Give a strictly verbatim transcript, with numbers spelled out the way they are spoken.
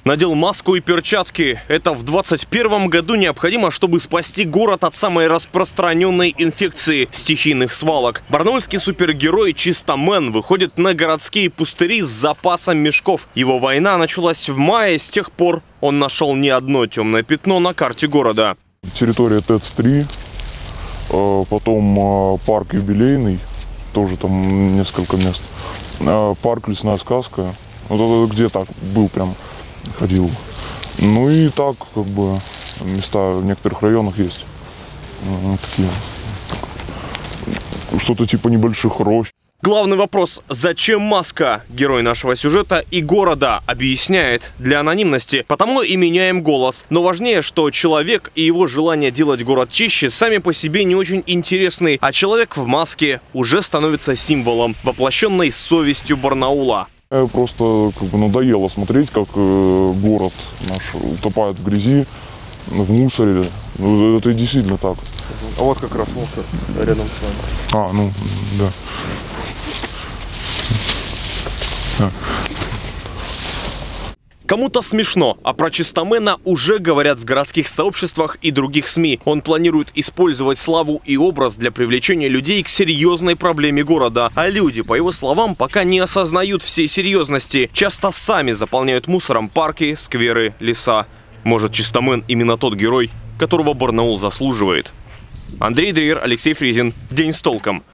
Надел маску и перчатки. Это в двадцать первом году необходимо, чтобы спасти город от самой распространенной инфекции – стихийных свалок. Барнаульский супергерой Чистомен выходит на городские пустыри с запасом мешков. Его война началась в мае, с тех пор он нашел не одно темное пятно на карте города. Территория ТЭЦ-три, потом парк Юбилейный, тоже там несколько мест, парк Лесная сказка, вот где так был прям. Ходил. Ну и так, как бы, места в некоторых районах есть. Вот такие. Что-то типа небольших рощ. Главный вопрос – зачем маска? Герой нашего сюжета и города объясняет для анонимности, потому и меняем голос. Но важнее, что человек и его желание делать город чище сами по себе не очень интересны, а человек в маске уже становится символом, воплощенной совестью Барнаула. Просто как бы надоело смотреть, как э, город наш утопает в грязи, в мусоре. Ну, это действительно так. А вот как раз мусор рядом с вами. А, ну, да. А. Кому-то смешно, а про Чистомена уже говорят в городских сообществах и других СМИ. Он планирует использовать славу и образ для привлечения людей к серьезной проблеме города. А люди, по его словам, пока не осознают всей серьезности. Часто сами заполняют мусором парки, скверы, леса. Может, Чистомен именно тот герой, которого Барнаул заслуживает. Андрей Дрейер, Алексей Фризин. День с толком.